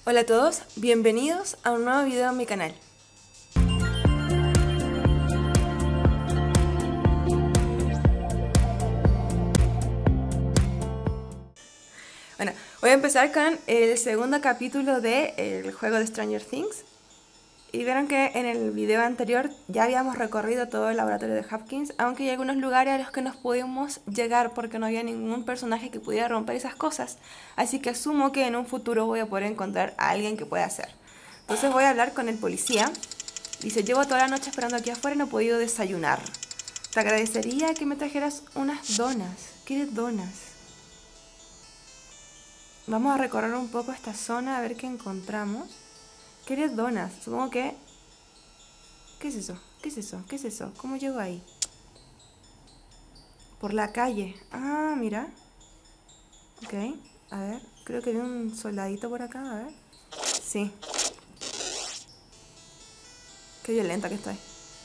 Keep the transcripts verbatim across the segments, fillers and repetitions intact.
Hola a todos, bienvenidos a un nuevo video en mi canal. Bueno, voy a empezar con el segundo capítulo del juego de Stranger Things. Y vieron que en el video anterior ya habíamos recorrido todo el laboratorio de Hopkins, aunque hay algunos lugares a los que nos pudimos llegar porque no había ningún personaje que pudiera romper esas cosas. Así que asumo que en un futuro voy a poder encontrar a alguien que pueda hacer. Entonces voy a hablar con el policía. Dice, llevo toda la noche esperando aquí afuera y no he podido desayunar. Te agradecería que me trajeras unas donas. ¿Quieres donas? Vamos a recorrer un poco esta zona a ver qué encontramos. ¿Quieres donas? Supongo que... ¿Qué es eso? ¿Qué es eso? ¿Qué es eso? ¿Cómo llego ahí? Por la calle. Ah, mira. Ok, a ver. Creo que vi un soldadito por acá, a ver. Sí. Qué violenta que estoy.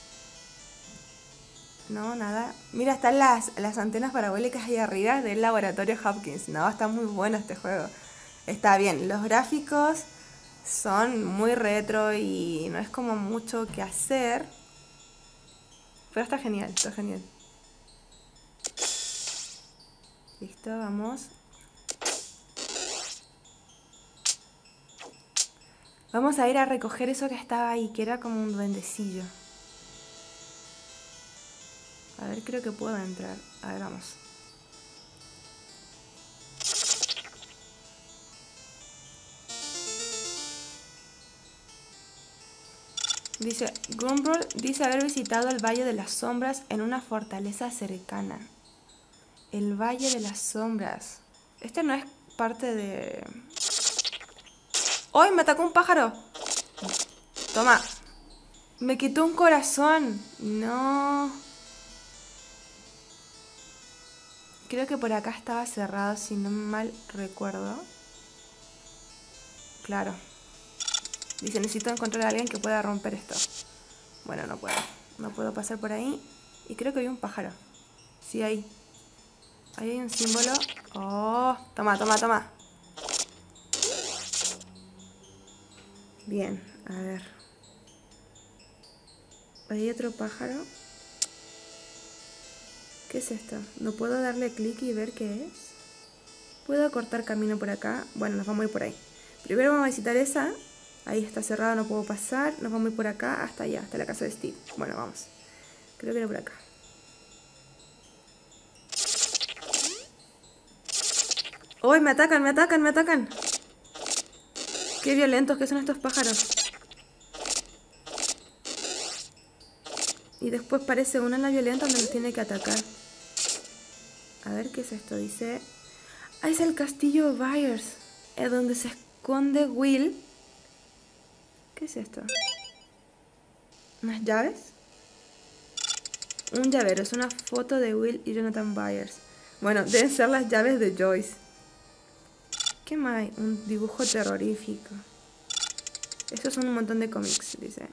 No, nada. Mira, están las, las antenas parabólicas ahí arriba del laboratorio Hopkins. No, está muy bueno este juego. Está bien. Los gráficos son muy retro y no es como mucho que hacer. Pero está genial, está genial. Listo, vamos. Vamos a ir a recoger eso que estaba ahí, que era como un duendecillo. A ver, creo que puedo entrar. A ver, vamos. Dice, Gumball dice haber visitado el Valle de las Sombras en una fortaleza cercana. El Valle de las Sombras. Este no es parte de... ¡Ay! ¡Me atacó un pájaro! Toma. Me quitó un corazón. No. Creo que por acá estaba cerrado, si no mal recuerdo. Claro. Dice, necesito encontrar a alguien que pueda romper esto. Bueno, no puedo. No puedo pasar por ahí. Y creo que hay un pájaro. Sí, ahí. Ahí hay un símbolo. Oh, toma, toma, toma. Bien, a ver. Hay otro pájaro. ¿Qué es esto? ¿No puedo darle clic y ver qué es? ¿Puedo cortar camino por acá? Bueno, nos vamos a ir por ahí. Primero vamos a visitar esa. Ahí está cerrado, no puedo pasar. Nos vamos a ir por acá hasta allá, hasta la casa de Steve. Bueno, vamos. Creo que era por acá. ¡Uy! Me atacan, me atacan, me atacan. Qué violentos que son estos pájaros. Y después parece una en la violenta donde nos tiene que atacar. A ver, ¿qué es esto? Dice... Ah, es el castillo Byers. Es donde se esconde Will. ¿Qué es esto? ¿Unas llaves? Un llavero. Es una foto de Will y Jonathan Byers. Bueno, deben ser las llaves de Joyce. ¿Qué más hay? Un dibujo terrorífico. Estos son un montón de cómics, dice.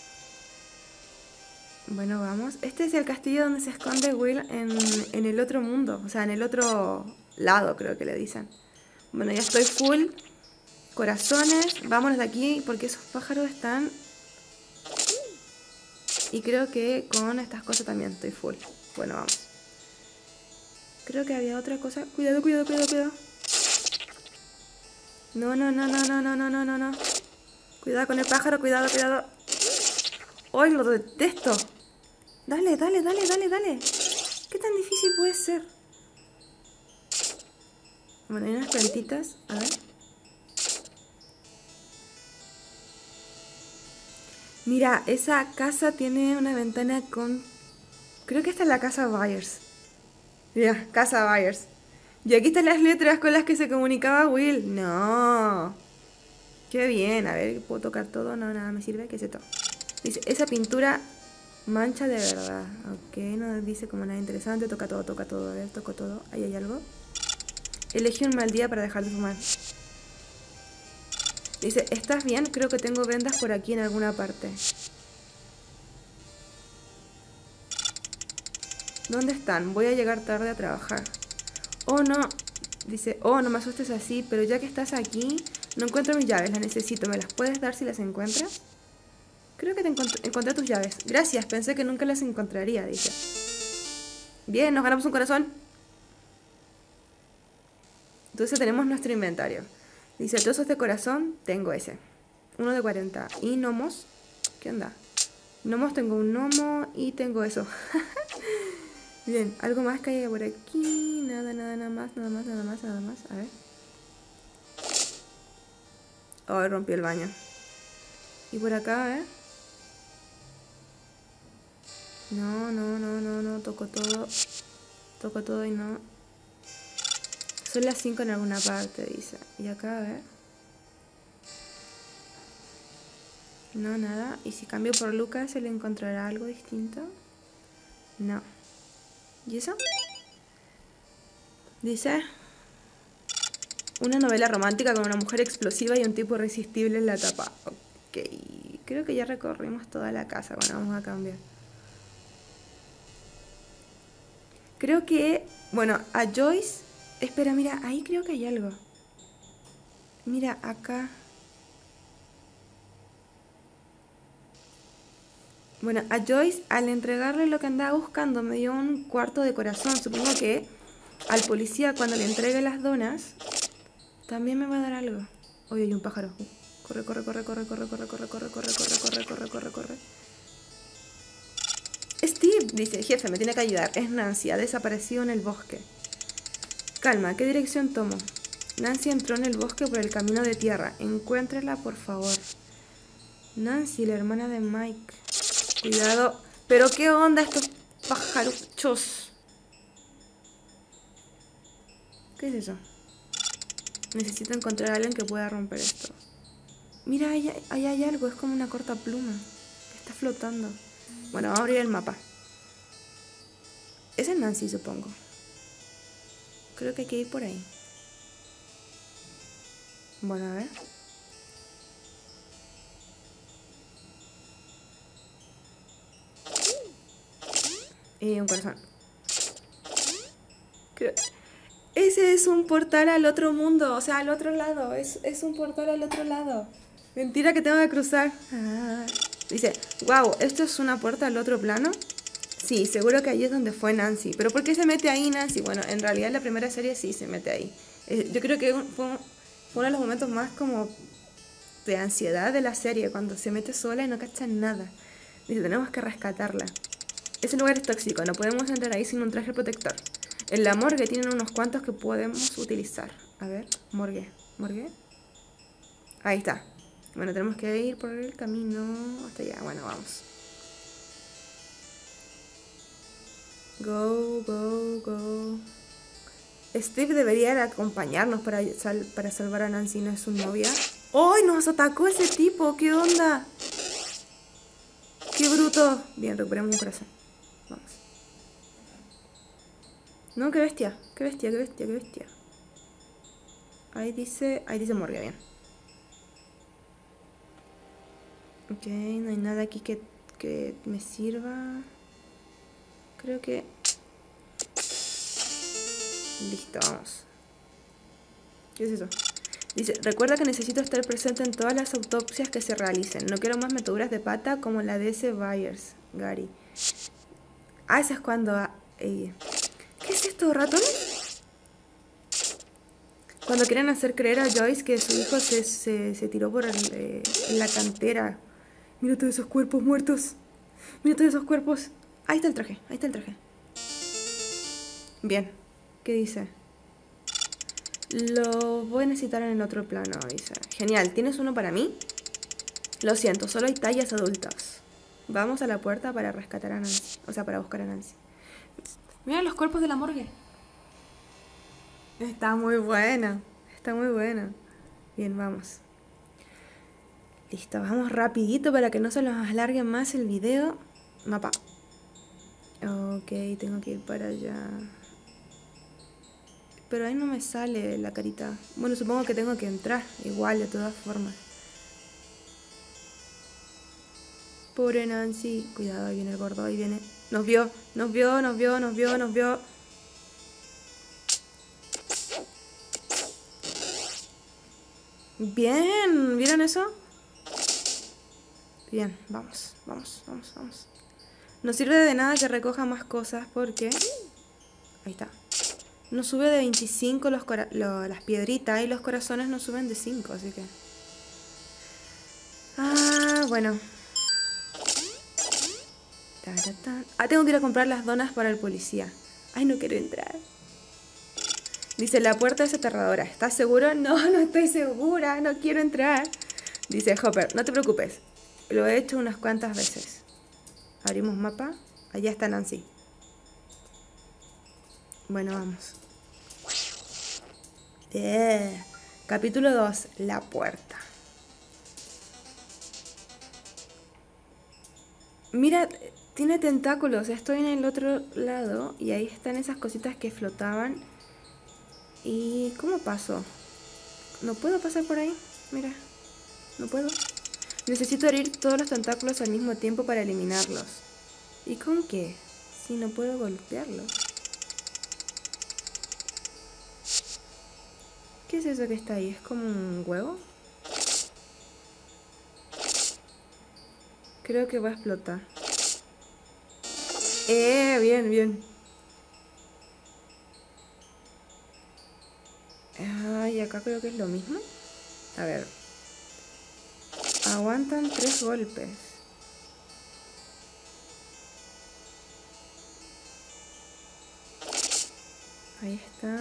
Bueno, vamos. Este es el castillo donde se esconde Will en, en el otro mundo. O sea, en el otro lado, creo que le dicen. Bueno, ya estoy full. Corazones. Vámonos de aquí porque esos pájaros están... Y creo que con estas cosas también estoy full. Bueno, vamos. Creo que había otra cosa. Cuidado, cuidado, cuidado, cuidado. No, no, no, no, no, no, no, no, no, no. Cuidado con el pájaro, cuidado, cuidado. ¡Ay, lo detesto! Dale, dale, dale, dale, dale. ¿Qué tan difícil puede ser? Bueno, hay unas plantitas. A ver. Mira, esa casa tiene una ventana con... Creo que esta es la casa Byers. Mira, casa Byers. Y aquí están las letras con las que se comunicaba Will. No. Qué bien. A ver, ¿puedo tocar todo? No, nada me sirve. ¿Qué es esto? Dice, esa pintura mancha de verdad. Ok, no dice como nada interesante. Toca todo, toca todo. A ver, toco todo. Ahí hay algo. Elegí un mal día para dejar de fumar. Dice, ¿estás bien? Creo que tengo vendas por aquí en alguna parte. ¿Dónde están? Voy a llegar tarde a trabajar. Oh, no. Dice, oh, no me asustes así, pero ya que estás aquí, No encuentro mis llaves, las necesito. ¿Me las puedes dar si las encuentras? Creo que te encont encontré tus llaves. Gracias, pensé que nunca las encontraría, dice. Bien, nos ganamos un corazón. Entonces tenemos nuestro inventario. Dice, trozos de corazón, tengo ese. Uno de cuarenta. ¿Y gnomos? ¿Qué onda? Gnomos, tengo un gnomo y tengo eso. Bien, algo más que haya por aquí. Nada, nada, nada más, nada más, nada más, nada más. A ver. Oh, rompí el baño. Y por acá, a ver. No, no, no, no, no. Toco todo. Toco todo y no. Son las cinco en alguna parte, dice. Y acá, a ver. No, nada. ¿Y si cambio por Lucas, se le encontrará algo distinto? No. ¿Y eso? Dice... Una novela romántica con una mujer explosiva y un tipo irresistible en la tapa. Ok. Creo que ya recorrimos toda la casa. Bueno, vamos a cambiar. Creo que... Bueno, a Joyce... Espera, mira, ahí creo que hay algo. Mira, acá... Bueno, a Joyce, al entregarle lo que andaba buscando, me dio un cuarto de corazón. Supongo que al policía, cuando le entregue las donas, también me va a dar algo. Oye, hay un pájaro. Corre, corre, corre, corre, corre, corre, corre, corre, corre, corre, corre, corre, corre, corre. Steve, dice, jefe, me tiene que ayudar. Es Nancy, ha desaparecido en el bosque. Calma, ¿qué dirección tomo? Nancy entró en el bosque por el camino de tierra. Encuéntrela, por favor. Nancy, la hermana de Mike. Cuidado. ¿Pero qué onda estos pajaruchos? ¿Qué es eso? Necesito encontrar a alguien que pueda romper esto. Mira, ahí, ahí hay algo. Es como una corta pluma. Está flotando. Bueno, vamos a abrir el mapa. Ese es Nancy, supongo. Creo que hay que ir por ahí. Bueno, a ver. Y un corazón. Creo... Ese es un portal al otro mundo. O sea, al otro lado. Es, es un portal al otro lado. Mentira que tengo que cruzar. Ah. Dice, wow, ¿esto es una puerta al otro plano? Sí, seguro que ahí es donde fue Nancy. ¿Pero por qué se mete ahí Nancy? Bueno, en realidad en la primera serie sí se mete ahí. Eh, yo creo que fue, fue uno de los momentos más como de ansiedad de la serie, cuando se mete sola y no cacha nada. Dice, tenemos que rescatarla. Ese lugar es tóxico, no podemos entrar ahí sin un traje protector. En la morgue tienen unos cuantos que podemos utilizar. A ver, morgue, morgue. Ahí está. Bueno, tenemos que ir por el camino hasta allá. Bueno, vamos. Go, go, go. Steve debería acompañarnos para, sal para salvar a Nancy, ¿no es su novia? ¡Ay, nos atacó ese tipo! ¿Qué onda? ¡Qué bruto! Bien, recuperamos un corazón. Vamos. No, qué bestia, qué bestia, qué bestia, qué bestia. Ahí dice, ahí dice morgue, bien. Ok, no hay nada aquí que, que me sirva. Creo que... Listo, vamos. ¿Qué es eso? Dice, recuerda que necesito estar presente en todas las autopsias que se realicen. No quiero más meteduras de pata como la de ese Byers, Gary. Ah, esa es cuando... Eh, ¿qué es esto, ratones? Cuando quieren hacer creer a Joyce que su hijo se, se, se tiró por el, eh, en la cantera. Mira todos esos cuerpos muertos. Mira todos esos cuerpos. Ahí está el traje, ahí está el traje. Bien, ¿qué dice? Lo voy a necesitar en el otro plano, dice. Genial, ¿tienes uno para mí? Lo siento, solo hay tallas adultas. Vamos a la puerta para rescatar a Nancy. O sea, para buscar a Nancy. Mira los cuerpos de la morgue. Está muy buena. Está muy buena. Bien, vamos. Listo, vamos rapidito para que no se nos alargue más el video. Mapa. Ok, tengo que ir para allá. Pero ahí no me sale la carita. Bueno, supongo que tengo que entrar. Igual, de todas formas. Pobre Nancy. Cuidado, ahí viene el gordo, ahí viene. Nos vio, nos vio, nos vio, nos vio, nos vio. Bien, ¿vieron eso? Bien, vamos, vamos, vamos, vamos. No sirve de nada que recoja más cosas porque... Ahí está. No sube de veinticinco los cora lo, las piedritas y los corazones no suben de cinco, así que... Ah, bueno. Ta, ta, ta. Ah, tengo que ir a comprar las donas para el policía. Ay, no quiero entrar. Dice, la puerta es aterradora. ¿Estás seguro? No, no estoy segura. No quiero entrar. Dice Hopper, no te preocupes. Lo he hecho unas cuantas veces. Abrimos mapa. Allá está Nancy. Bueno, vamos. Eh, capítulo dos. La puerta. Mira, tiene tentáculos. Estoy en el otro lado y ahí están esas cositas que flotaban. ¿Y cómo paso? No puedo pasar por ahí. Mira, no puedo. Necesito herir todos los tentáculos al mismo tiempo para eliminarlos. ¿Y con qué? Si no puedo golpearlos. ¿Qué es eso que está ahí? ¿Es como un huevo? Creo que va a explotar. Eh, bien, bien. Ah, y acá creo que es lo mismo. A ver. Aguantan tres golpes. Ahí está.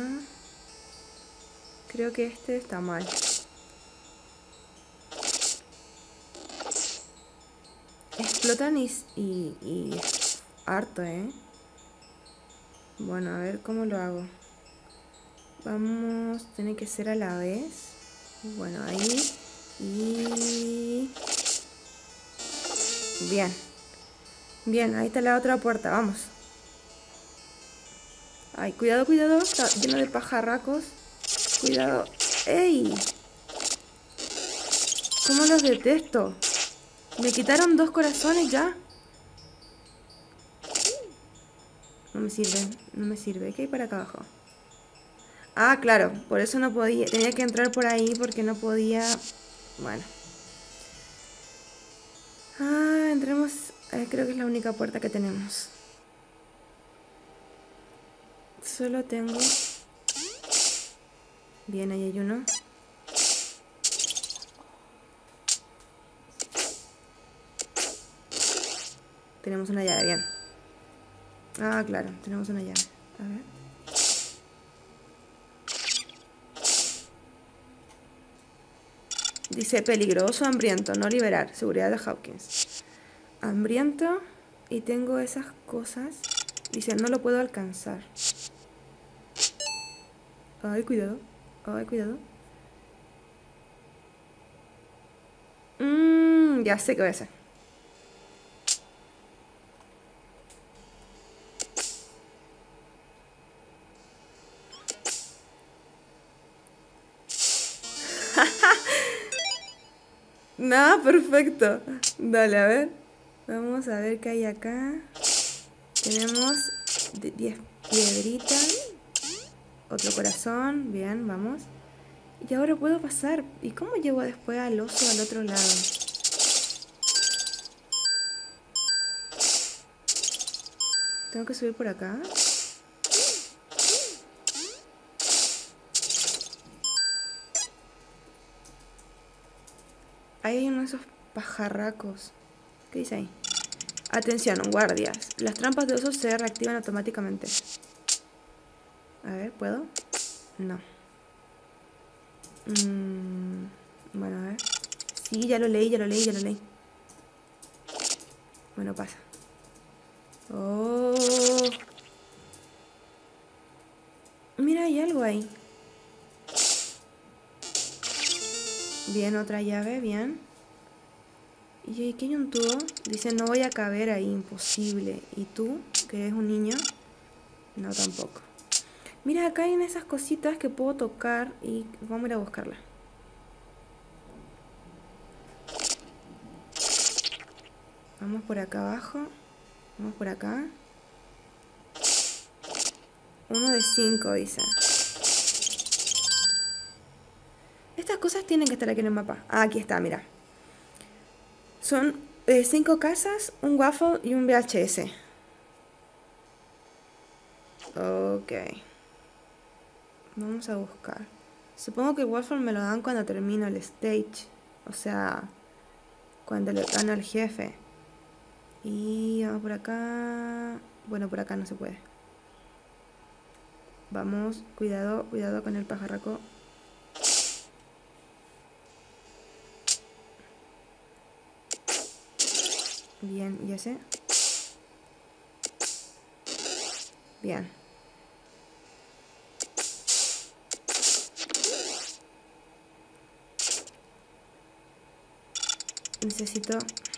Creo que este está mal. Explotan y, y, y harto, ¿eh? Bueno, a ver cómo lo hago. Vamos, tiene que ser a la vez. Bueno, ahí. Y... Bien. Bien, ahí está la otra puerta, vamos. Ay, cuidado, cuidado. Está lleno de pajarracos. Cuidado. ¡Ey! ¿Cómo los detesto? Me quitaron dos corazones ya. No me sirve, no me sirve. ¿Qué hay para acá abajo? Ah, claro, por eso no podía. Tenía que entrar por ahí porque no podía. Bueno. Ah, entremos. Eh, creo que es la única puerta que tenemos. Solo tengo... Bien, ahí hay uno. Tenemos una llave, bien. Ah, claro, tenemos una llave. A ver. Dice peligroso, hambriento, no liberar. Seguridad de Hawkins. Hambriento. Y tengo esas cosas. Dice, no lo puedo alcanzar. Ay, cuidado. Ay, cuidado. Mmm, ya sé qué voy a hacer. No, perfecto. Dale, a ver. Vamos a ver qué hay acá. Tenemos diez piedritas. Otro corazón. Bien, vamos. Y ahora puedo pasar. ¿Y cómo llevo después al oso al otro lado? Tengo que subir por acá. Ahí hay uno de esos pajarracos. ¿Qué dice ahí? Atención, guardias. Las trampas de osos se reactivan automáticamente. A ver, ¿puedo? No. Mm, bueno, a ver. Sí, ya lo leí, ya lo leí, ya lo leí. Bueno, pasa. Oh. Mira, hay algo ahí. Bien, otra llave, bien. Y aquí hay un tubo. Dice, no voy a caber ahí, imposible. ¿Y tú, que eres un niño? No, tampoco. Mira, acá hay esas cositas que puedo tocar y vamos a ir a buscarla. Vamos por acá abajo. Vamos por acá. Uno de cinco, dice. Estas cosas tienen que estar aquí en el mapa. Ah, aquí está, mira. Son eh, cinco casas, un waffle y un V H S. Ok. Vamos a buscar. Supongo que el waffle me lo dan cuando termino el stage. O sea, cuando le gano al jefe. Y vamos por acá. Bueno, por acá no se puede. Vamos, cuidado, cuidado con el pajarraco. Bien, ¿y ese? Bien. Necesito...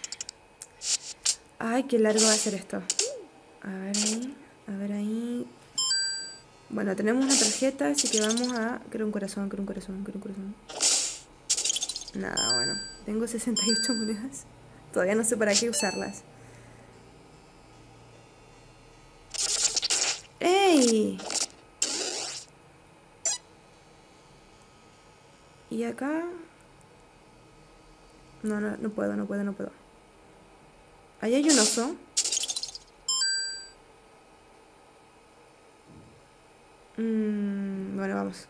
Ay, qué largo va a ser esto. A ver ahí, a ver ahí. Bueno, tenemos una tarjeta, así que vamos a... Quiero un corazón, quiero un corazón, quiero un corazón. Nada, bueno. Tengo sesenta y ocho monedas. Todavía no sé para qué usarlas. ¡Ey! Y acá... No, no, no puedo, no puedo, no puedo. Ahí hay un oso. Mm, bueno, vamos.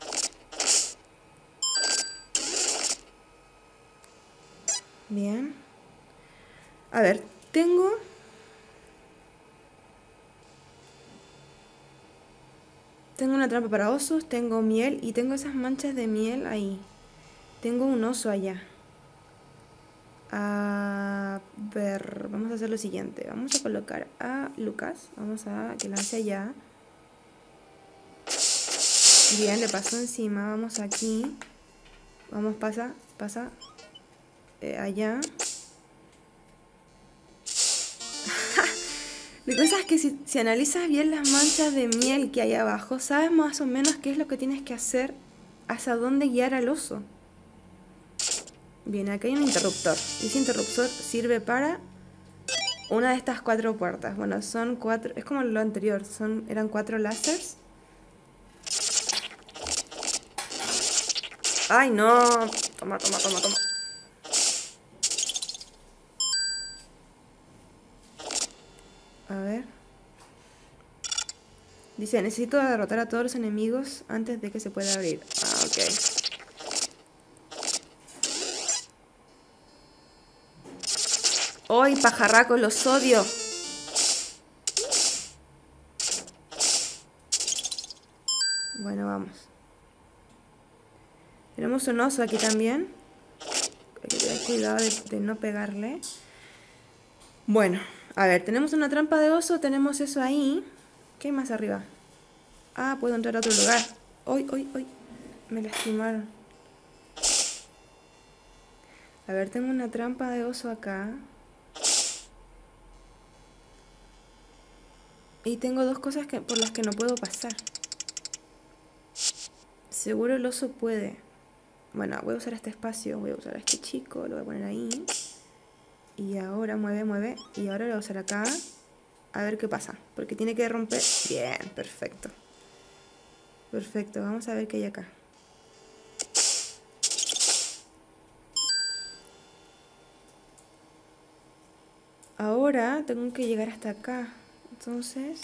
Bien. A ver, tengo... Tengo una trampa para osos, tengo miel y tengo esas manchas de miel ahí. Tengo un oso allá. A ver, vamos a hacer lo siguiente. Vamos a colocar a Lucas. Vamos a que lance allá. Bien, le pasó encima. Vamos aquí. Vamos, pasa, pasa. Eh, allá. La cosa es que si, si analizas bien las manchas de miel que hay abajo, sabes más o menos qué es lo que tienes que hacer, hacia dónde guiar al oso. Bien, aquí hay un interruptor. Y ese interruptor sirve para una de estas cuatro puertas. Bueno, son cuatro... Es como lo anterior. Son, eran cuatro láseres. ¡Ay, no! Toma, toma, toma, toma. A ver. Dice, necesito derrotar a todos los enemigos antes de que se pueda abrir. Ah, ok. ¡Ay, pajarracos, los odio! Bueno, vamos. Tenemos un oso aquí también. Hay que tener cuidado de, de no pegarle. Bueno, a ver, tenemos una trampa de oso, tenemos eso ahí. ¿Qué hay más arriba? Ah, puedo entrar a otro lugar. ¡Uy, uy, uy! Me lastimaron. A ver, tengo una trampa de oso acá. Y tengo dos cosas que, por las que no puedo pasar. Seguro el oso puede. Bueno, voy a usar este espacio. Voy a usar a este chico. Lo voy a poner ahí. Y ahora mueve, mueve. Y ahora lo voy a usar acá. A ver qué pasa. Porque tiene que romper. Bien, perfecto. Perfecto, vamos a ver qué hay acá. Ahora tengo que llegar hasta acá. Entonces...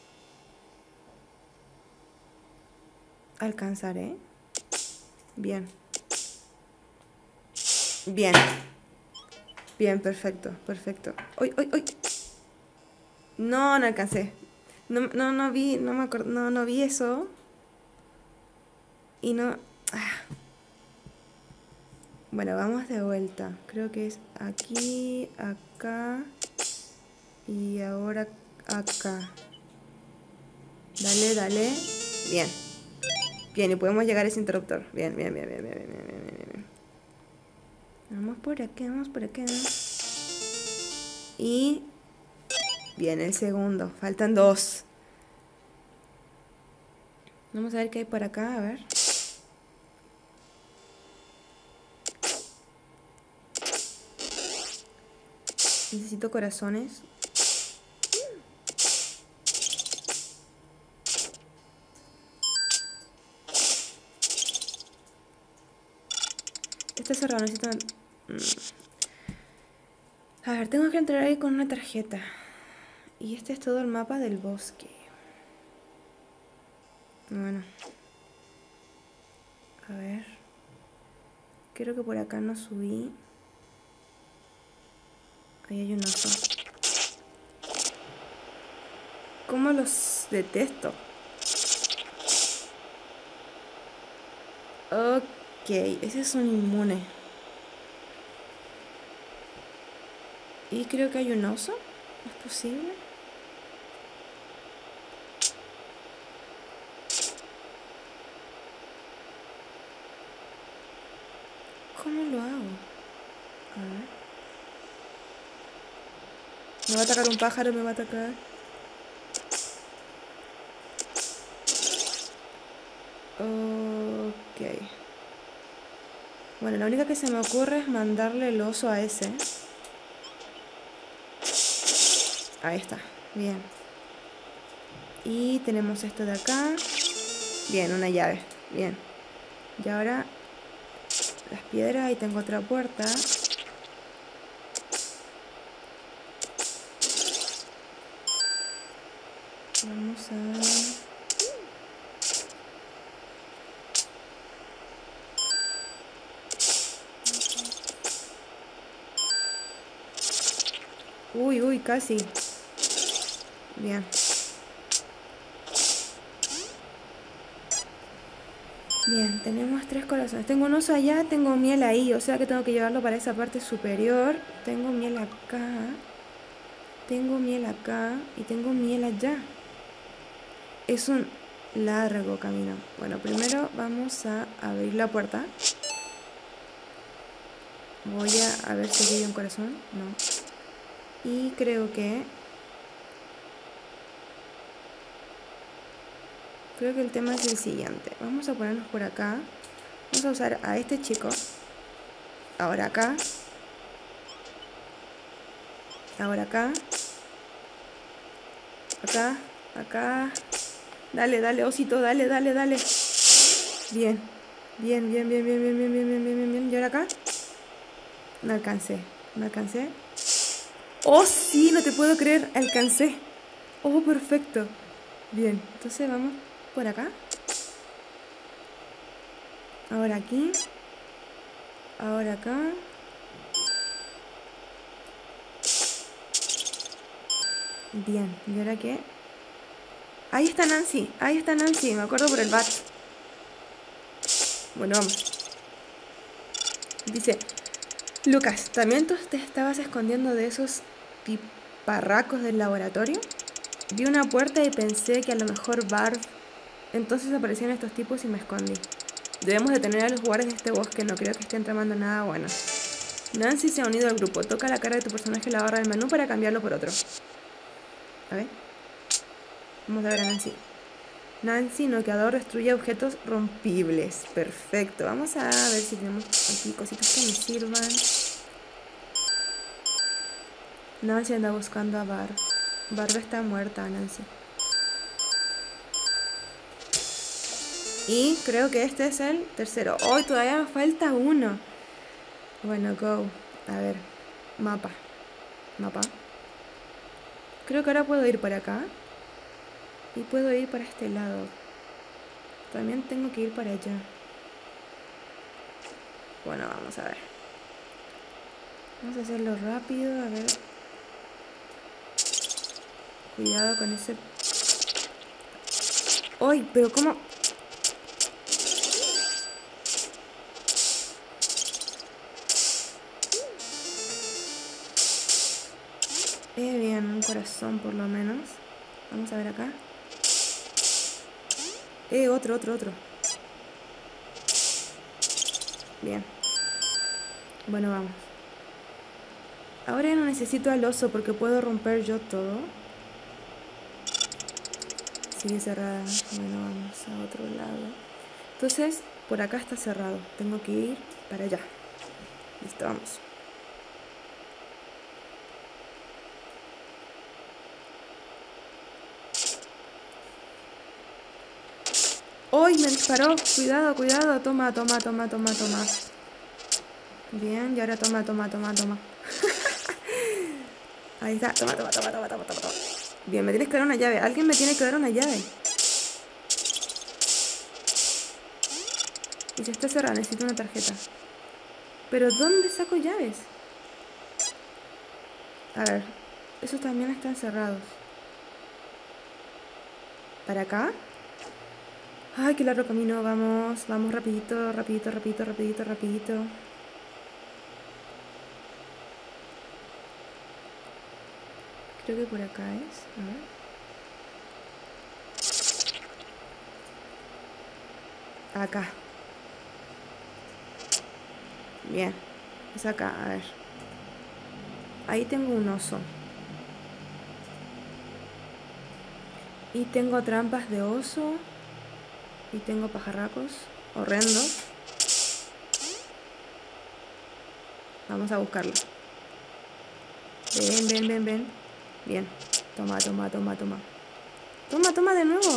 ¿alcanzaré? Bien. Bien. Bien, perfecto, perfecto. ¡Uy, uy, uy! No, no alcancé. No, no, no vi, no me acuerdo, no, no vi eso. Y no... Ah. Bueno, vamos de vuelta. Creo que es aquí, acá y ahora acá. Dale, dale. Bien. Bien, y podemos llegar a ese interruptor. Bien, bien, bien, bien, bien, bien, bien, bien, bien. Vamos por acá, vamos por acá. Y... bien, el segundo. Faltan dos. Vamos a ver qué hay por acá, a ver. Necesito corazones. Está cerrado, necesito... A ver, tengo que entrar ahí con una tarjeta. Y este es todo el mapa del bosque. Bueno. A ver. Creo que por acá no subí. Ahí hay un oso. ¿Cómo los detesto? Ok, ese es un inmune. Y creo que hay un oso. ¿Es posible? ¿Cómo lo hago? A ver. Me va a atacar un pájaro, me va a atacar. Ok. Bueno, la única que se me ocurre es mandarle el oso a ese. Ahí está, bien. Y tenemos esto de acá. Bien, una llave, bien. Y ahora las piedras, ahí tengo otra puerta. Vamos a... Uy, uy, casi. Bien. Bien, tenemos tres corazones. Tengo un oso allá, tengo miel ahí, o sea que tengo que llevarlo para esa parte superior. Tengo miel acá. Tengo miel acá y tengo miel allá. Es un largo camino. Bueno, primero vamos a abrir la puerta. Voy a, a ver si aquí hay un corazón. No. Y creo que... Creo que el tema es el siguiente. Vamos a ponernos por acá. Vamos a usar a este chico. Ahora acá. Ahora acá. Acá. Acá. Dale, dale, osito. Dale, dale, dale. Bien. Bien, bien, bien, bien, bien, bien, bien, bien, bien, bien, bien. ¿Y ahora acá? No alcancé. No alcancé. ¡Oh, sí! No te puedo creer. Alcancé. ¡Oh, perfecto! Bien. Entonces vamos por acá. Ahora aquí. Ahora acá. Bien. ¿Y ahora qué? Ahí está Nancy. Ahí está Nancy. Me acuerdo por el bat. Bueno, vamos. Dice... Lucas, ¿también tú te estabas escondiendo de esos tiparracos del laboratorio? Vi una puerta y pensé que a lo mejor Barb... Entonces aparecían estos tipos y me escondí. Debemos detener a los guardias de este bosque, no creo que estén tramando nada bueno. Nancy se ha unido al grupo. Toca la cara de tu personaje en la barra del menú para cambiarlo por otro. A ver. Vamos a ver a Nancy. Nancy, noqueador, destruye objetos rompibles. Perfecto. Vamos a ver si tenemos aquí cositas que me sirvan. Nancy anda buscando a Barb. Barb está muerta, Nancy. Y creo que este es el tercero. ¡Oh, todavía me falta uno! Bueno, go. A ver. Mapa. Mapa. Creo que ahora puedo ir por acá. Y puedo ir para este lado. También tengo que ir para allá. Bueno, vamos a ver. Vamos a hacerlo rápido, a ver. Cuidado con ese... ¡Ay! Pero ¿cómo...? Eh, bien, un corazón por lo menos. Vamos a ver acá. Eh, otro, otro, otro. Bien. Bueno, vamos. Ahora ya no necesito al oso porque puedo romper yo todo. Sigue cerrada. Bueno, vamos a otro lado. Entonces, por acá está cerrado. Tengo que ir para allá. Listo, vamos. ¡Ay! Me disparó. Cuidado, cuidado. Toma, toma, toma, toma, toma. Bien, y ahora toma, toma, toma, toma. Ahí está, toma, toma, toma, toma, toma, toma, toma. Bien, me tienes que dar una llave. Alguien me tiene que dar una llave. Y ya está cerrada, necesito una tarjeta. ¿Pero dónde saco llaves? A ver, esos también están cerrados. ¿Para acá? Ay, qué largo camino, vamos, vamos rapidito, rapidito, rapidito, rapidito, rapidito. Creo que por acá es, a ver. Acá. Bien, es acá, a ver. Ahí tengo un oso. Y tengo trampas de oso. Y tengo pajarracos horrendos. Vamos a buscarlo. Ven, ven, ven, ven. Bien. Toma, toma, toma, toma. Toma, toma de nuevo.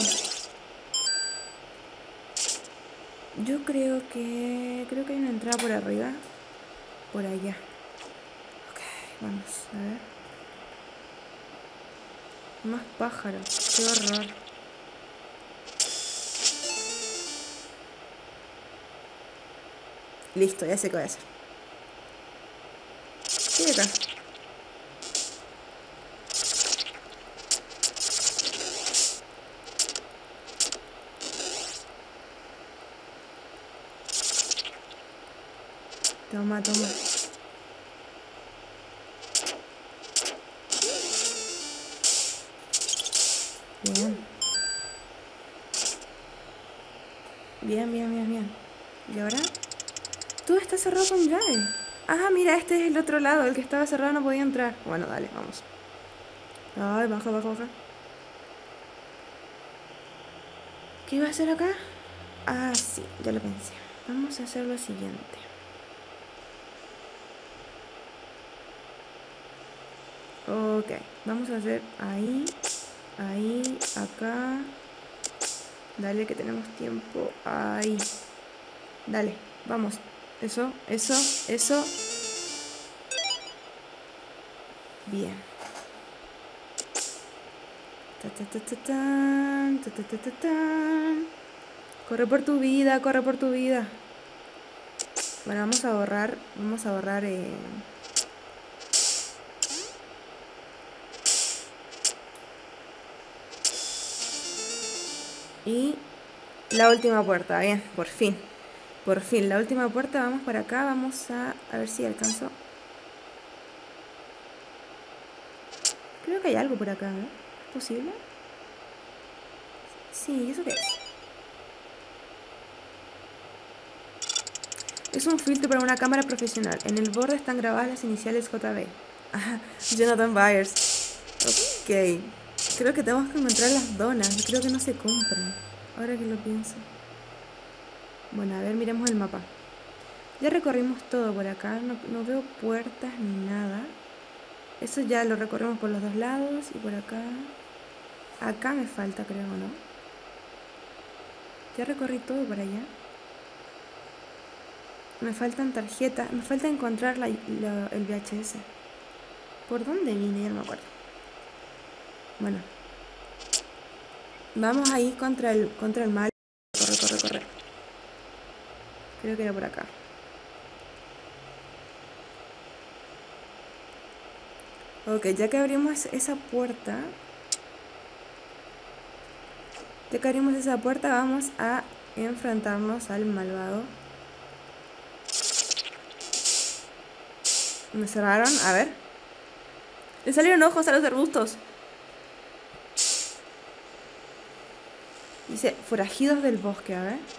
Yo creo que... Creo que hay una entrada por arriba. Por allá. Ok, vamos a ver. Más pájaros. Qué horror. Listo, ya sé qué voy a hacer. ¿Qué hay acá? Toma, toma. Bien. Bien, bien, bien, bien. ¿Y ahora? Todo está cerrado con llave. Ah, mira, este es el otro lado. El que estaba cerrado no podía entrar. Bueno, dale, vamos. Ay, baja, baja, baja. ¿Qué iba a hacer acá? Ah, sí, ya lo pensé. Vamos a hacer lo siguiente. Ok, vamos a hacer ahí, ahí, acá. Dale, que tenemos tiempo. Ahí. Dale, vamos. Eso, eso, eso. Bien. Ta, ta, ta, ta, tan, ta, ta, ta, ta, tan. Corre por tu vida, corre por tu vida. Bueno, vamos a ahorrar. Vamos a ahorrar. Eh... Y la última puerta. Bien, por fin. Por fin, la última puerta. Vamos para acá. Vamos a, a ver si alcanzo. Creo que hay algo por acá, ¿eh? ¿Es posible? Sí, ¿eso qué es? Es un filtro para una cámara profesional. En el borde están grabadas las iniciales J B. Ajá, Jonathan Byers. Ok. Creo que tenemos que encontrar las donas. Creo que no se compran. Ahora que lo pienso. Bueno, a ver, miremos el mapa. Ya recorrimos todo por acá. No, no veo puertas ni nada. Eso ya lo recorrimos por los dos lados. Y por acá. Acá me falta, creo, ¿no? Ya recorrí todo por allá. Me faltan tarjetas. Me falta encontrar la, la, el V H S. ¿Por dónde vine? Ya no me acuerdo. Bueno. Vamos ahí contra el, contra el mal. Corre, corre, corre. Creo que era por acá. Ok, ya que abrimos esa puerta. Ya que abrimos esa puerta, vamos a enfrentarnos al malvado. ¿Me cerraron? A ver. Le salieron ojos a los arbustos. Dice, forajidos del bosque, a ver.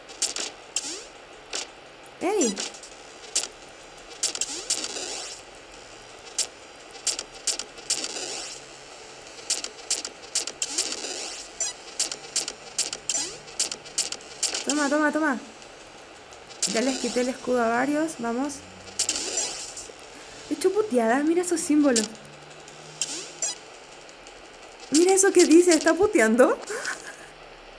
¡Ey! Toma, toma, toma. Ya les quité el escudo a varios, vamos. He hecho puteadas, mira esos símbolos. Mira eso que dice, ¿está puteando?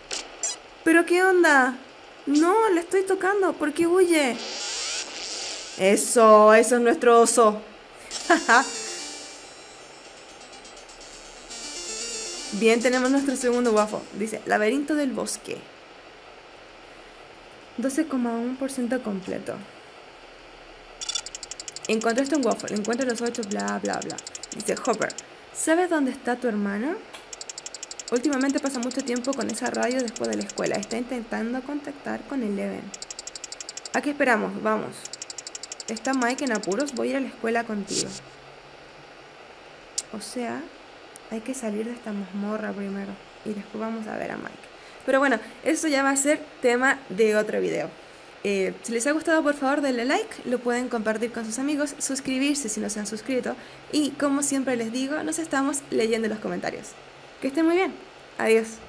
¿Pero qué onda? No, le estoy tocando, ¿por qué huye? Eso, eso es nuestro oso. Bien, tenemos nuestro segundo waffle. Dice, laberinto del bosque. doce coma uno por ciento completo. Encontraste un waffle, encuentra los ocho, bla, bla, bla. Dice, Hopper, ¿sabes dónde está tu hermano? Últimamente pasa mucho tiempo con esa radio después de la escuela. Está intentando contactar con Eleven. ¿A qué esperamos? Vamos. ¿Está Mike en apuros? Voy a ir a la escuela contigo. O sea, hay que salir de esta mazmorra primero. Y después vamos a ver a Mike. Pero bueno, eso ya va a ser tema de otro video. Eh, si les ha gustado, por favor denle like, lo pueden compartir con sus amigos, suscribirse si no se han suscrito y como siempre les digo, nos estamos leyendo en los comentarios. Que estén muy bien. Adiós.